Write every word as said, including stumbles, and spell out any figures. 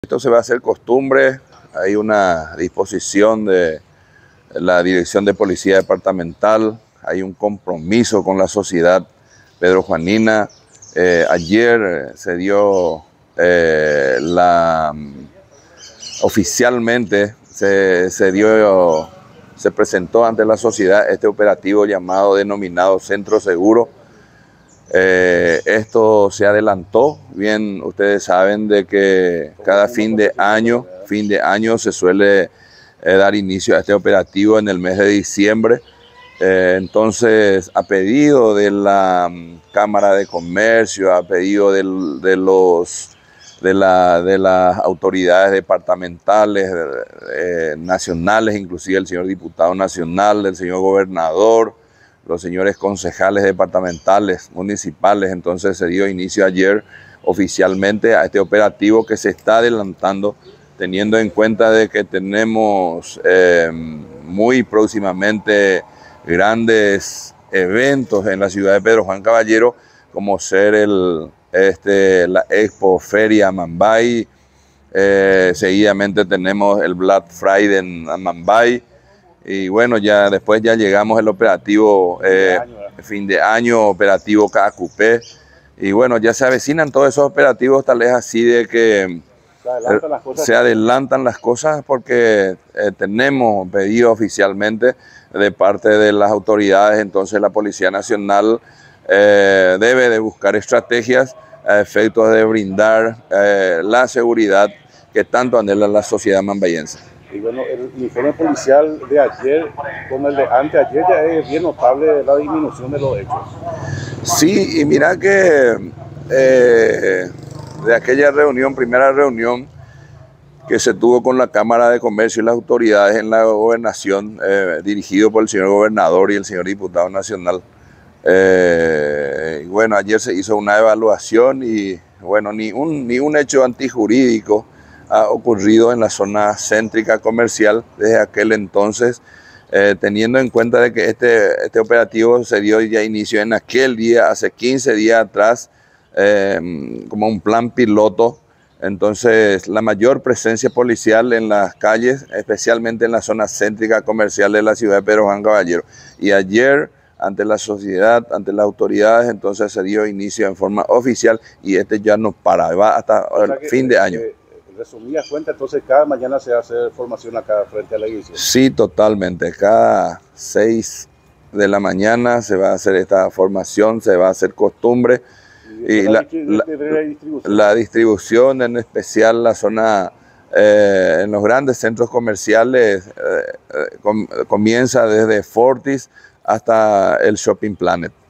Esto se va a hacer costumbre, hay una disposición de la Dirección de Policía Departamental, hay un compromiso con la sociedad pedrojuanina. Eh, ayer se dio eh, la, oficialmente se, se dio, se presentó ante la sociedad este operativo llamado, denominado Centro Seguro. Eh, esto se adelantó, bien ustedes saben de que cada fin de año, fin de año se suele eh, dar inicio a este operativo en el mes de diciembre. Eh, entonces, a pedido de la um, Cámara de Comercio, a pedido del, de, los, de, la, de las autoridades departamentales, eh, nacionales, inclusive el señor diputado nacional, el señor gobernador, los señores concejales departamentales, municipales, entonces se dio inicio ayer oficialmente a este operativo que se está adelantando, teniendo en cuenta de que tenemos eh, muy próximamente grandes eventos en la ciudad de Pedro Juan Caballero, como ser el, este, la Expo Feria Mambay, eh, seguidamente tenemos el Black Friday en Mambay. Y bueno, ya después ya llegamos al operativo eh, fin, de año, fin de año, operativo Cacupé. Y bueno, ya se avecinan todos esos operativos, tal vez así de que se adelantan las cosas, se adelantan las cosas porque eh, tenemos pedido oficialmente de parte de las autoridades. Entonces la Policía Nacional eh, debe de buscar estrategias a efectos de brindar eh, la seguridad que tanto anhela la sociedad mambayense. Y bueno, el informe policial de ayer con el de anteayer ya es bien notable la disminución de los hechos. Sí, y mira que eh, de aquella reunión, primera reunión que se tuvo con la Cámara de Comercio y las autoridades en la gobernación, eh, dirigido por el señor gobernador y el señor diputado nacional, eh, y bueno, ayer se hizo una evaluación y bueno, ni un, ni un hecho antijurídico ha ocurrido en la zona céntrica comercial desde aquel entonces, eh, teniendo en cuenta de que este, este operativo se dio ya inicio en aquel día, hace quince días atrás, eh, como un plan piloto. Entonces, la mayor presencia policial en las calles, especialmente en la zona céntrica comercial de la ciudad de Pedro Juan Caballero. Y ayer, ante la sociedad, ante las autoridades, entonces se dio inicio en forma oficial y este ya no para, va hasta o sea el fin de año. Que, Resumidas cuentas, entonces cada mañana se hace formación acá frente a la iglesia. Sí, totalmente. Cada seis de la mañana se va a hacer esta formación, se va a hacer costumbre. Y, y la, la, la, distribución. la distribución, en especial la zona, eh, en los grandes centros comerciales, eh, com, comienza desde Fortis hasta el Shopping Planet.